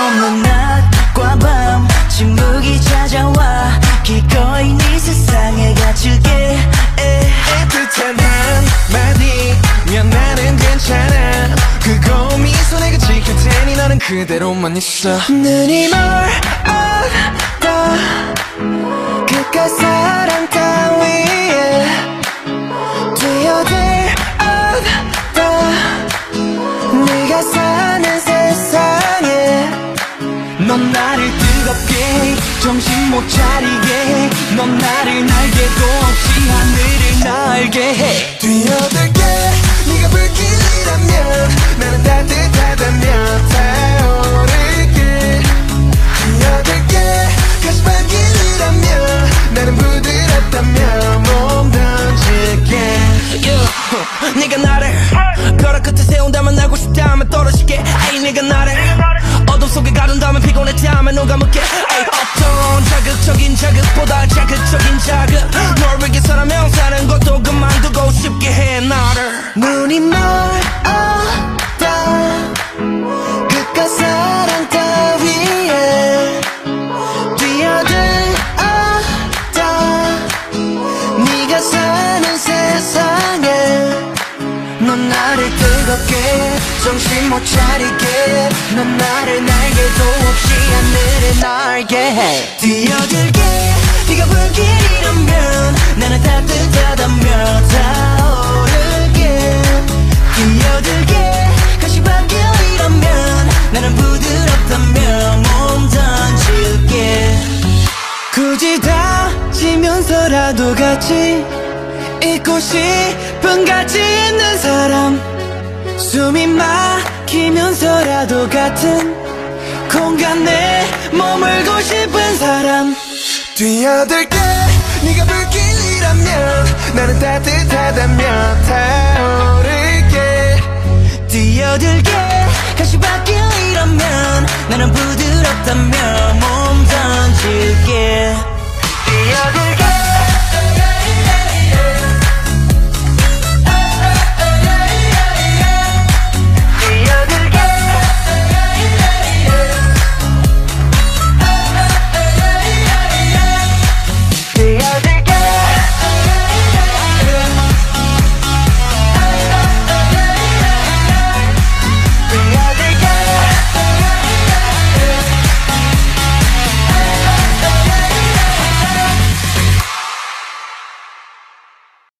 없는 낮과 밤 침묵이 찾아와 기꺼이 네 세상에 갇힐게 애틋한 한마디면 나는 괜찮아 그거 미소 내가 지킬 테니 너는 그대로만 있어 눈이 멀었다 그깟 사랑 따위에 뛰어들 없다 네가 사는 세상에 넌 나를 뜨겁게 정신 못 차리게 넌 나를 날개도 없이 하늘을 날게 해 뛰어들게 네가 불길이라면 나는 따뜻하다면 타오를게 뛰어들게 가시밭길이라면 나는 부드럽다면 몸 던질게 네가 나를 벼락 끝에 세운다면 날고 싶다면 떨어질게 에이 네가 나를 어둠 속에 가둔다면 피곤했다면 누가 묻게 에이 어떤 자극적인 자극보다 자극적인 자극 널 위해서라면 사는 것도 그만두고 싶게 해 나를 눈이 멀었다 그깟 사랑 따위에 뛰어들었다 네가 사는 세상에 넌 나를 뜨겁게 정신 못 차리게 넌 나를 날개도 없이 하늘을 날게 해 뛰어들게 네가 불길이라면 나는 따뜻하다며 타오르게 뛰어들게 가시밭길이라면 나는 부드럽다며 몸 던질게 굳이 다지면서라도 같이 있고 싶은 가치 있는 사람 숨이 막히면서라도 같은 공간에 머물고 싶은 사람 뛰어들게 네가 불길이라면 나는 따뜻하다면 타오를게 뛰어들게 가시밭길